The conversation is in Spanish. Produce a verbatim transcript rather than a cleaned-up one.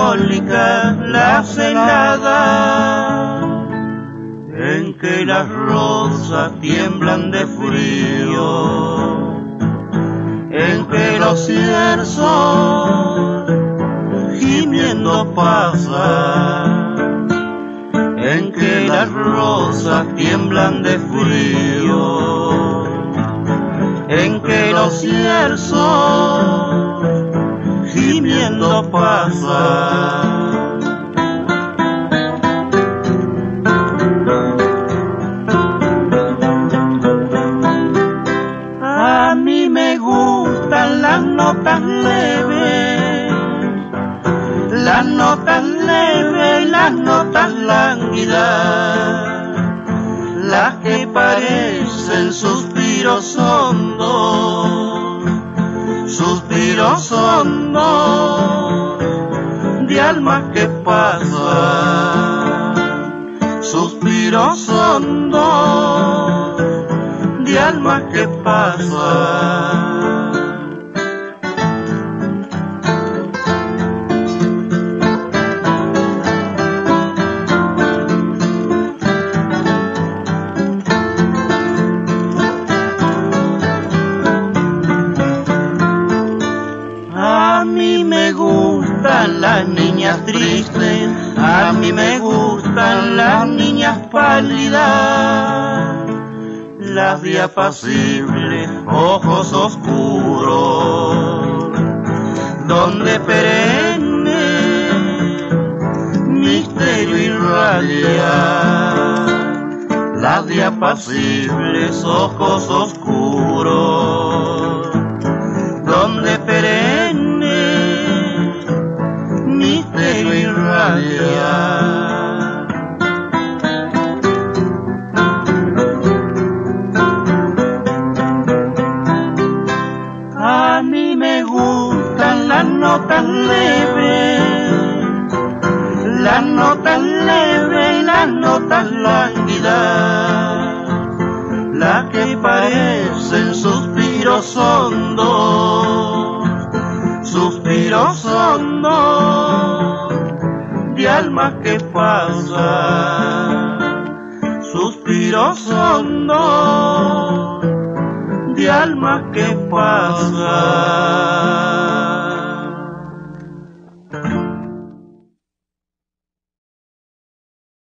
melancólica la celada, en que las rosas tiemblan de frío, en que los cierzos gimiendo pasan, en que las rosas tiemblan de frío, en que los cierzos gimiendo pasan. A mí me gustan las notas leves, las notas leves y las notas lánguidas, las que parecen suspiros hondos, suspiros hondos de almas que pasan, suspiros hondos de almas que pasan. A mí me gustan las niñas tristes, a mí me gustan las niñas pálidas, las de apacibles ojos oscuros, donde perenne misterio irradia, las de apacibles ojos oscuros, donde perenne misterio irradia. A mí me gustan las notas leves, las notas leves y las notas lánguidas, las que parecen suspiros hondos, suspiros hondos de almas que pasan, suspiros hondos de almas que pasan.